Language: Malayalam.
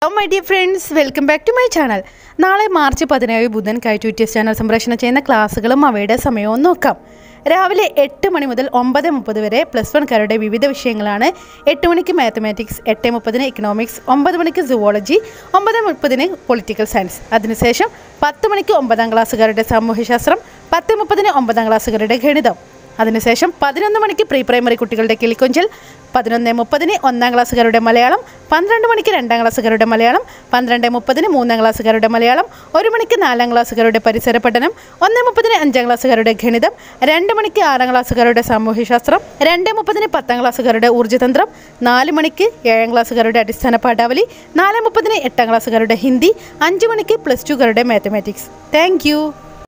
Hello my dear friends, welcome back to my channel. നാളെ മാർച്ച് 17 ബുധൻ കൈറ്റ് വിക്ടേഴ്സ് ചാനൽ സംപ്രേഷണം ചെയ്യുന്ന ക്ലാസ്സുകളും അവയുടെ സമയവും നോക്കാം. രാവിലെ 8 മണി മുതൽ 9:30 വരെ +1 കാരുടെ വിവിധ വിഷയങ്ങളാണ്. 8 മണിക്ക് മാത്തമാറ്റിക്സ്, 8:30 ഇക്കണോമിക്സ്, 9 മണിക്ക് സുവോളജി, 9:30 പൊളിറ്റിക്കൽ സയൻസ്. അതിനുശേഷം 10 മണിക്ക് 9ാം ക്ലാസ്സുകാരുടെ സാമൂഹ്യശാസ്ത്രം, 10:30 9ാം ക്ലാസ്സുകാരുടെ ഗണിതം. അതിനുശേഷം 11 മണിക്ക് പ്രീ പ്രൈമറി കുട്ടികളുടെ കിളിക്കൊഞ്ചൽ, 11:30 1ാം ക്ലാസ്സുകാരുടെ മലയാളം, 12 മണിക്ക് 2ാം ക്ലാസ്സുകാരുടെ മലയാളം, 12:30 3ാം ക്ലാസ്സുകാരുടെ മലയാളം, 1 മണിക്ക് 4ാം ക്ലാസ്സുകാരുടെ പരിസര പഠനം, 1:30 5ാം ക്ലാസ്സുകാരുടെ ഗണിതം, 2 മണിക്ക് 6ാം ക്ലാസ്സുകാരുടെ സാമൂഹ്യശാസ്ത്രം, 2:30 10ാം ക്ലാസ്സുകാരുടെ ഊർജ്ജതന്ത്രം, 4 മണിക്ക് 7ാം ക്ലാസ്സുകാരുടെ അടിസ്ഥാന പാഠാവലി, 4:30 8ാം ക്ലാസ്സുകാരുടെ ഹിന്ദി, 5 മണിക്ക് +2 കാരുടെ മാത്തമാറ്റിക്സ്. Thank you.